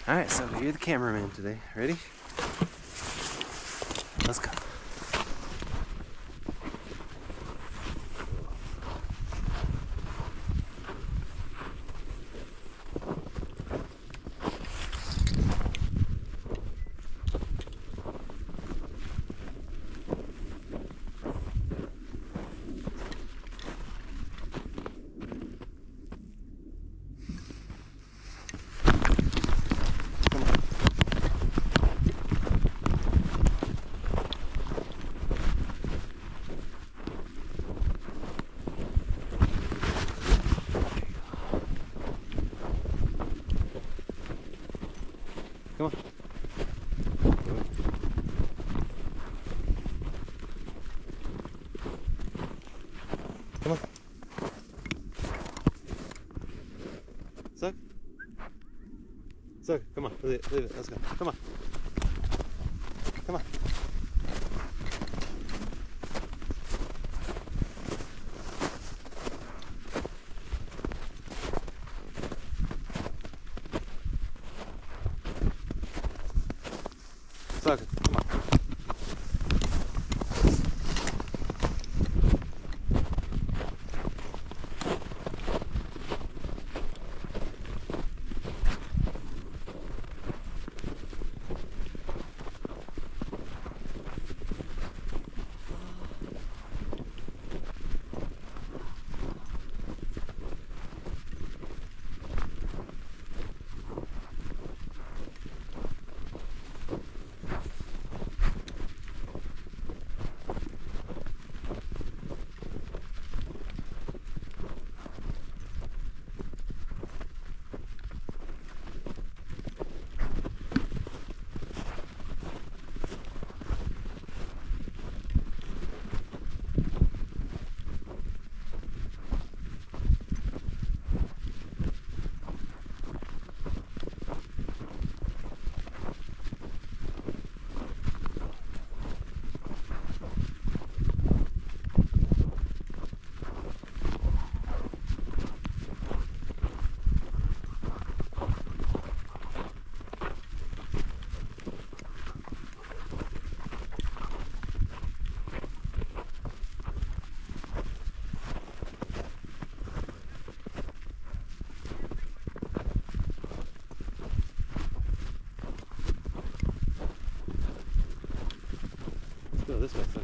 Alright, so you're the cameraman today. Ready? Let's go. Come on. Come on. Suck. Suck. Come on. Leave it. Let's go. Come on. Come on. Suck it. Come on. Go this way, son.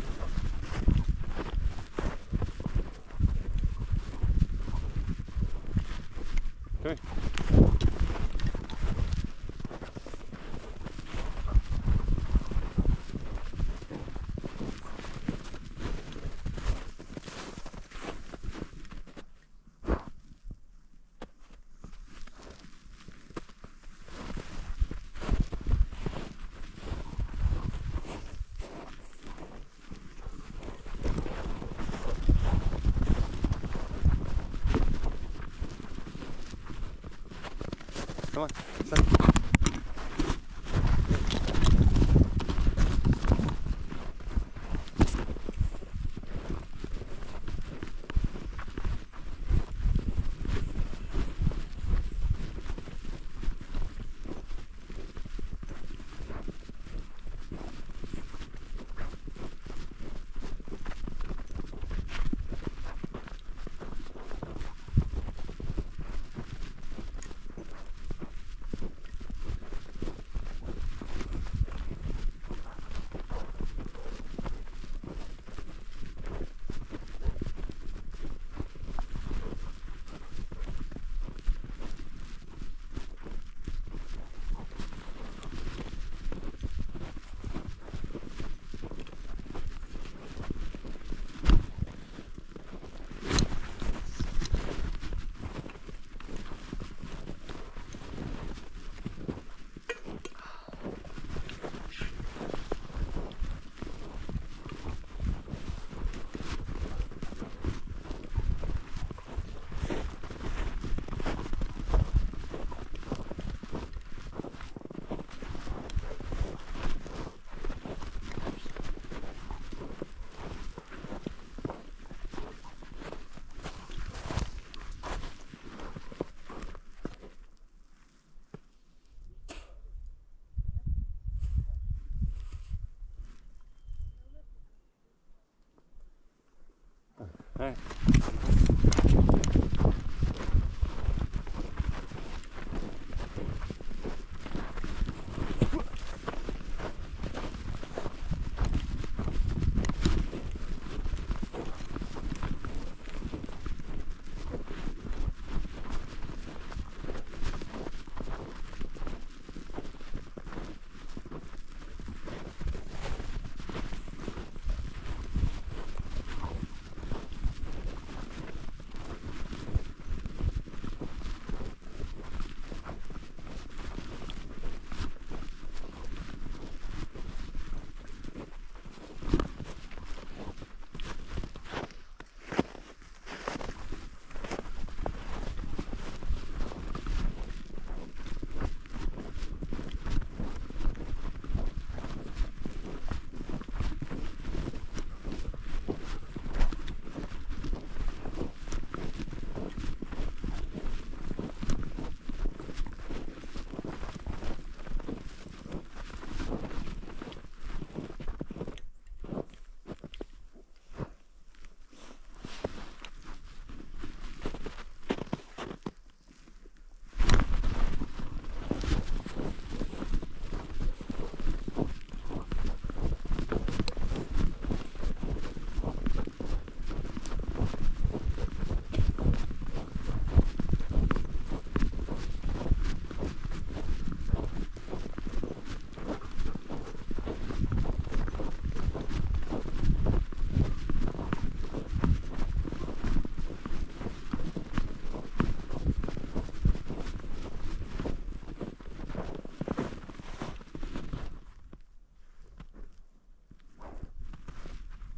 Okay. Come on, son.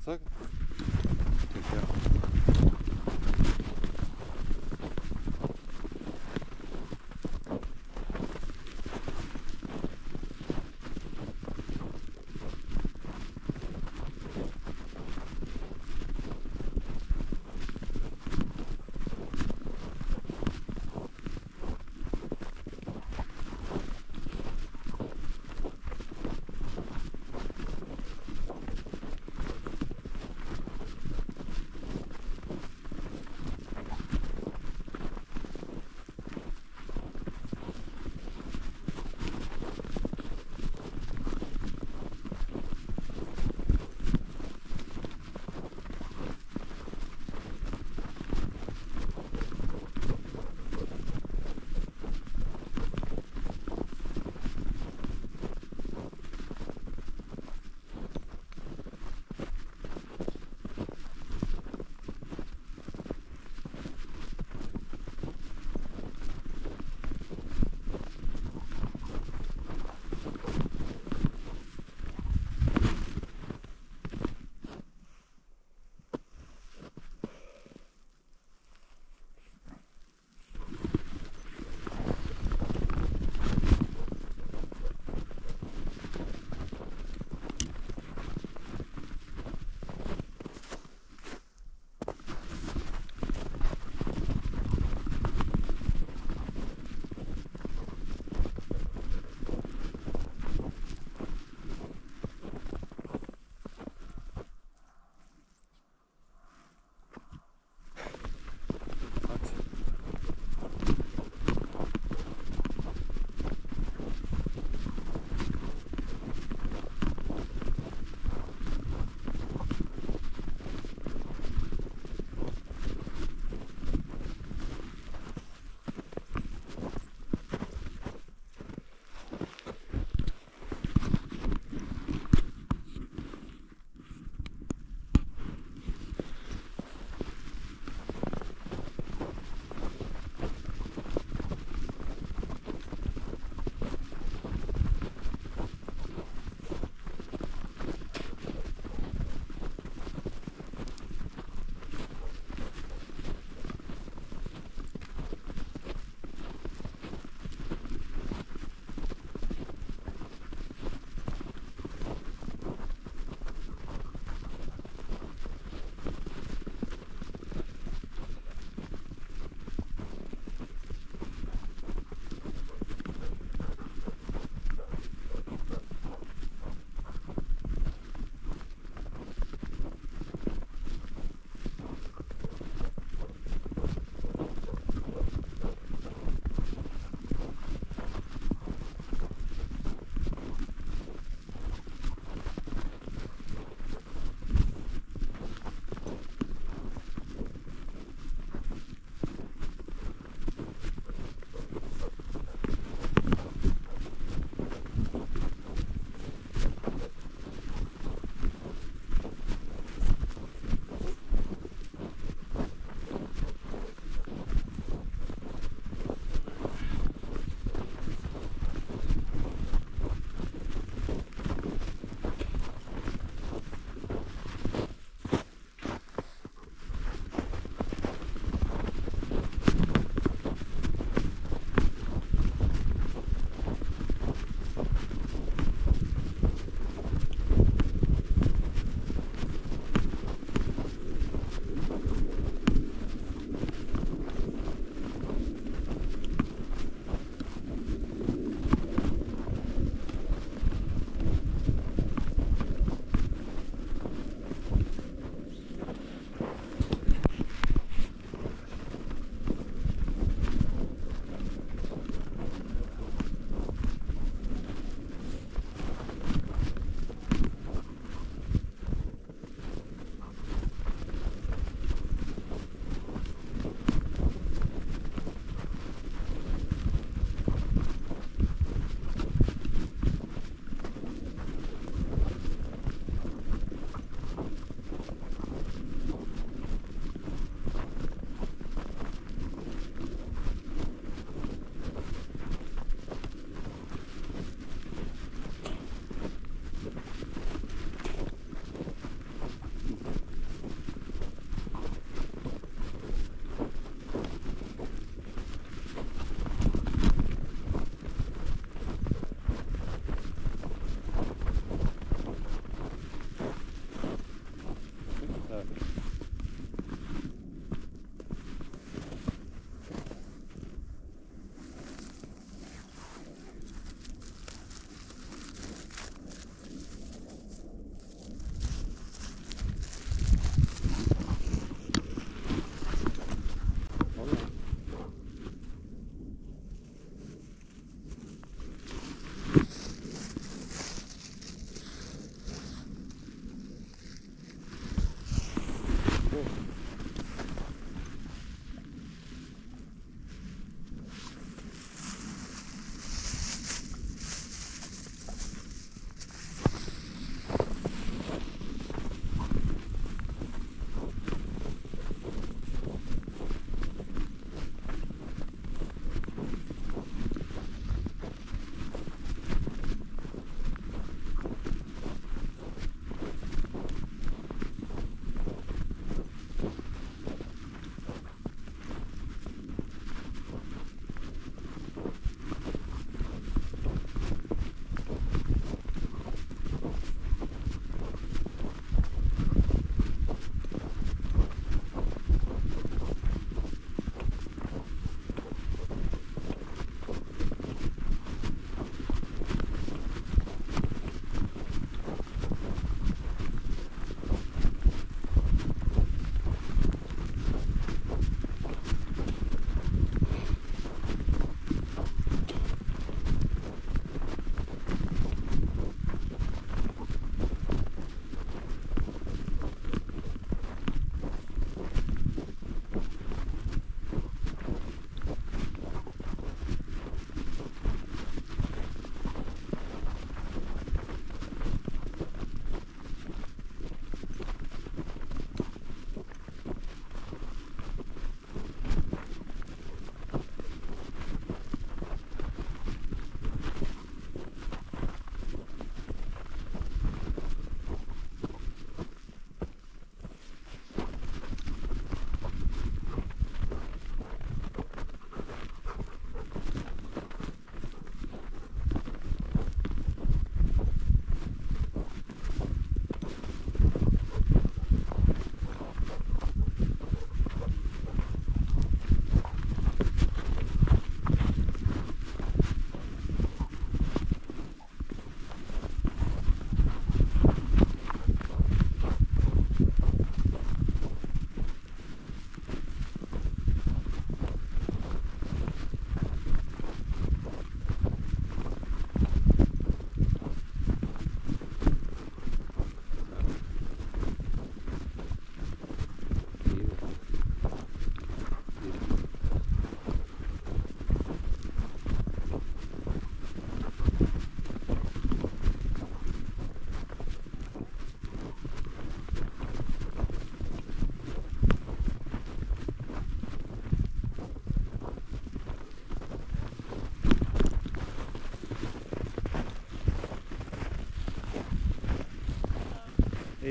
Suck. Good job.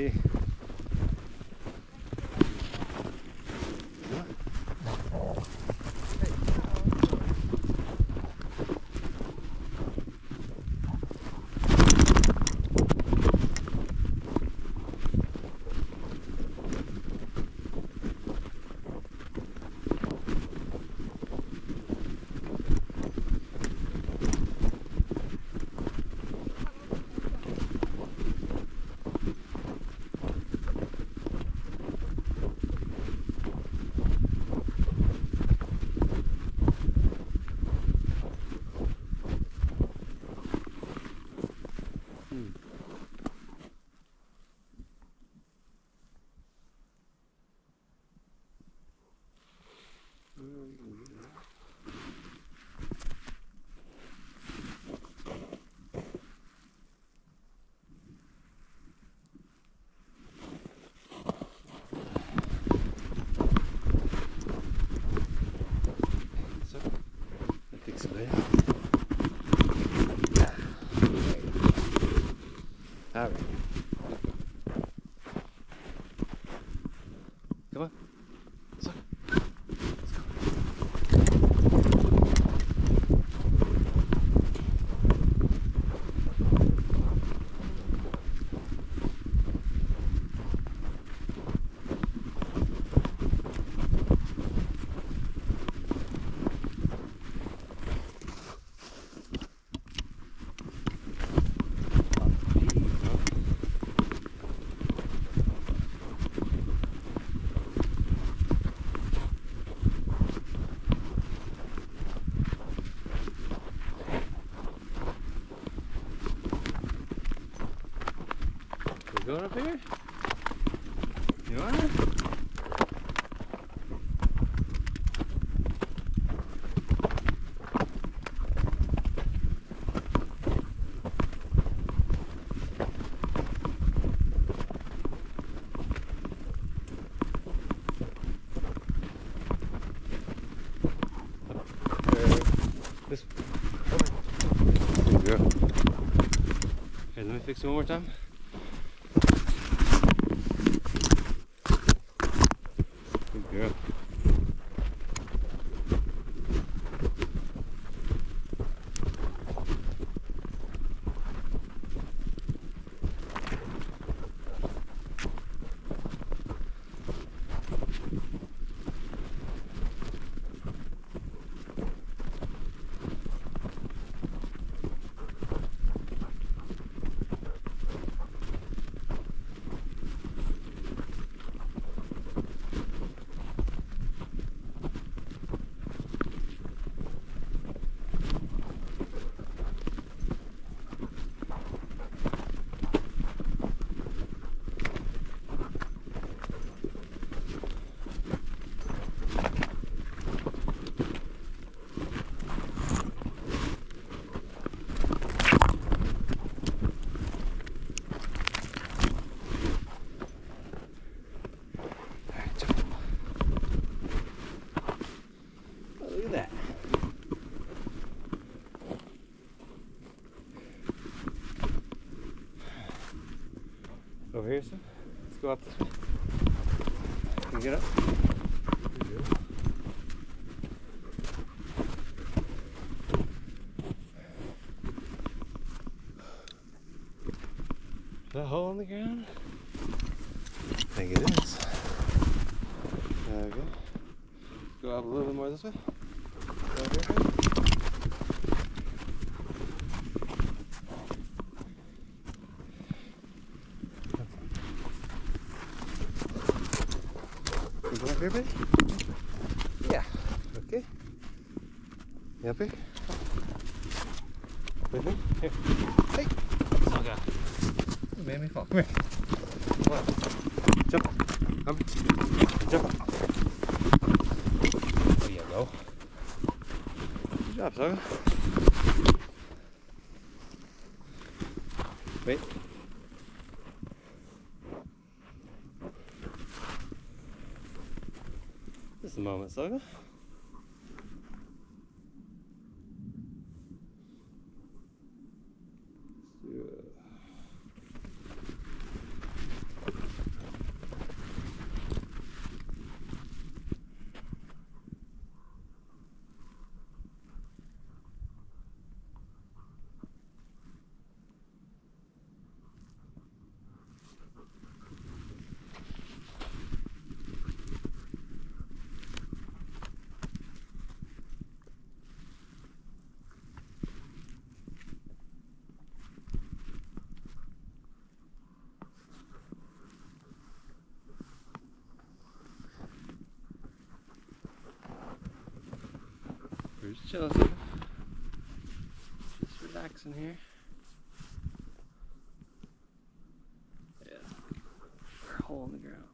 Hey. Come on. All right. Come on. Let's go. You going up here? You wanna? This way. There you go. Here, let me fix it one more time. Good girl. Over here, son. Let's go up this way. Can you get up? Is that a hole in the ground? I think it is. Okay. Go up a little bit more this way. Over here. You go up here, baby? Yeah. Okay. You up here? With me? Here. Hey! Ahsoka. You made me fall. Come here. Come on. Jump. Come. Jump. There you go. Good job, Ahsoka. Wait. Just a moment, Ahsoka. chill, Ahsoka. Just relaxing here. Yeah, our hole in the ground.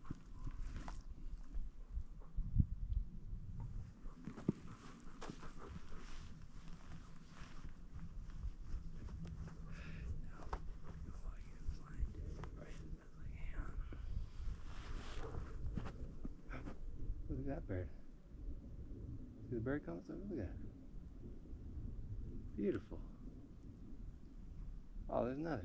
Look at that bird. See the bird coming? Look at that. Beautiful. Oh, there's another.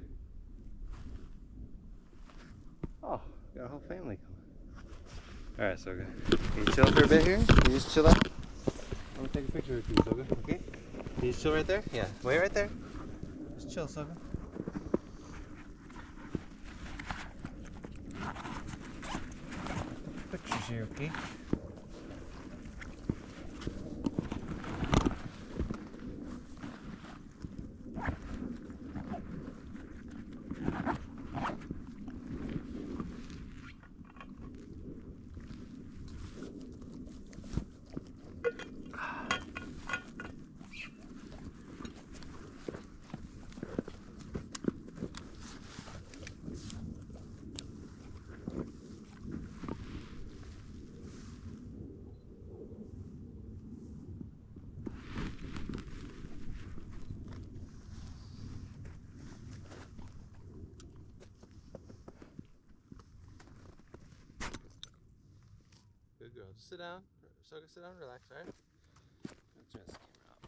Oh, got a whole family coming. Alright, Ahsoka. Can you chill for a bit here? Can you just chill out? I'm gonna take a picture with you, Ahsoka. Okay? Can you just chill right there? Yeah. Wait right there. Just chill, Ahsoka. Pictures here, okay? Good girl. Just sit down. Ahsoka, sit down, relax, alright? Let's turn this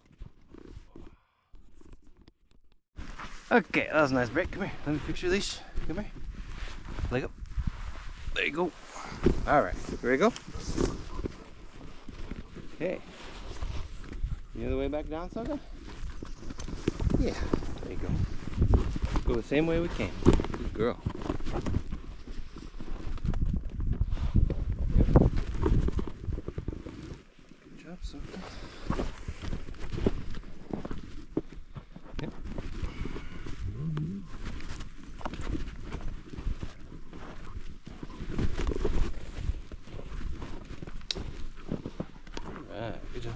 camera off. Okay, that was a nice break. Come here. Let me fix your leash. Come here. Leg up. There you go. Alright. You ready to go? Okay. You know the way back down, Ahsoka? Yeah. There you go. Go the same way we came. Good girl. Something. Yep. Alright, good job.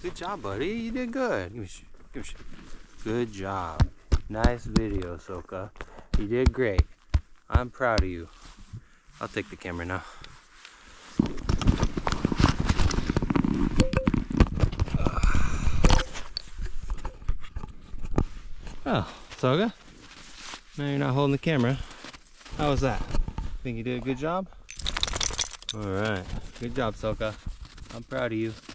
Good job, buddy. You did good. Give me a shake. Good job. Nice video, Ahsoka. You did great. I'm proud of you. I'll take the camera now. Oh, Ahsoka. Now you're not holding the camera. How was that? Think you did a good job? Alright. Good job, Ahsoka. I'm proud of you.